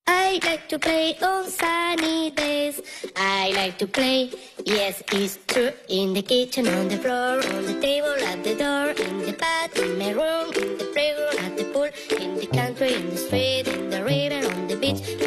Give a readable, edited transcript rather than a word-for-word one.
I like to play on sunny days. I like to play, yes, it's true. In the kitchen, on the floor, on the table, at the door, in the bath, in my room, in the playground, at the pool, in the country, in the street, in the river, on the beach.